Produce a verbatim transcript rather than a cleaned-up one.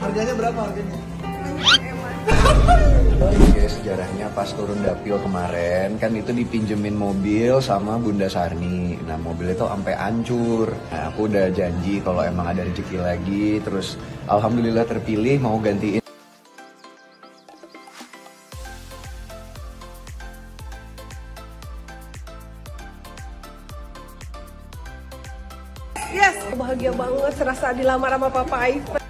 Harganya berapa harganya? Oke, sejarahnya pas turun dapil kemarin kan itu dipinjemin mobil sama Bunda Sarni. Nah mobil itu sampai hancur. Nah aku udah janji kalau emang ada rezeki lagi, terus alhamdulillah terpilih mau gantiin. Yes, bahagia banget serasa dilamar sama Papa Ivan.